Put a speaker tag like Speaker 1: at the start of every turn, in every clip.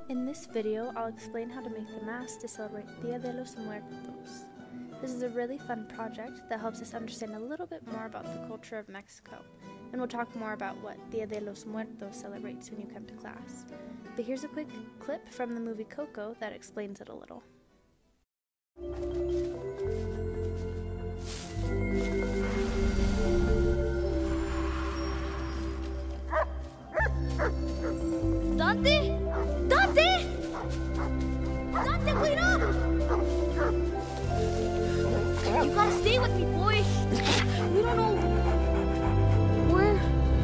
Speaker 1: In this video, I'll explain how to make the mask to celebrate Dia de los Muertos. This is a really fun project that helps us understand a little bit more about the culture of Mexico, and we'll talk more about what Dia de los Muertos celebrates when you come to class. But here's a quick clip from the movie Coco that explains it a little.
Speaker 2: Dante! Dante! Dante, wait up! You gotta stay with me, boy. We don't know where.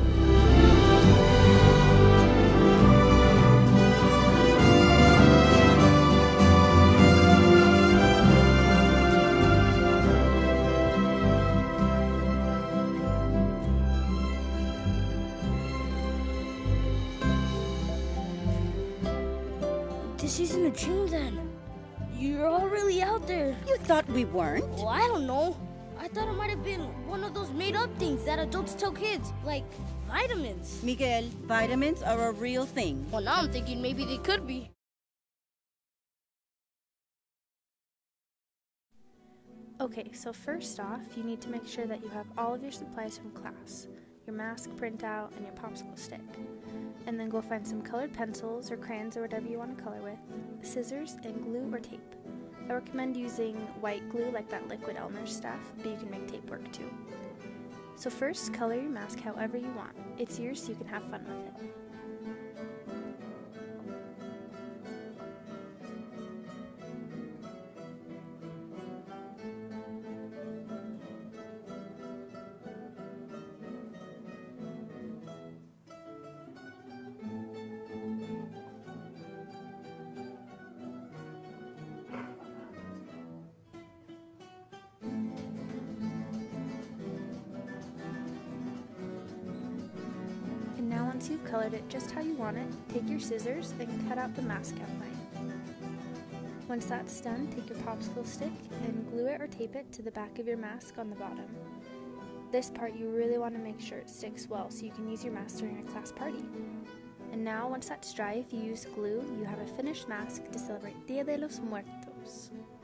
Speaker 2: This isn't a dream then. You're all really out there.
Speaker 3: You thought we weren't?
Speaker 2: Well, I don't know. I thought it might have been one of those made-up things that adults tell kids, like vitamins.
Speaker 3: Miguel, vitamins are a real thing.
Speaker 2: Well, now I'm thinking maybe they could be.
Speaker 1: Okay, so first off, you need to make sure that you have all of your supplies from class, your mask printout, and your popsicle stick. And then go find some colored pencils or crayons or whatever you want to color with, scissors, and glue or tape. I recommend using white glue like that liquid Elmer's stuff, but you can make tape work too. So first, color your mask however you want. It's yours so you can have fun with it. And now once you've colored it just how you want it, take your scissors and cut out the mask outline. Once that's done, take your popsicle stick and glue it or tape it to the back of your mask on the bottom. This part you really want to make sure it sticks well so you can use your mask during a class party. And now once that's dry, if you use glue, you have a finished mask to celebrate Dia de los Muertos.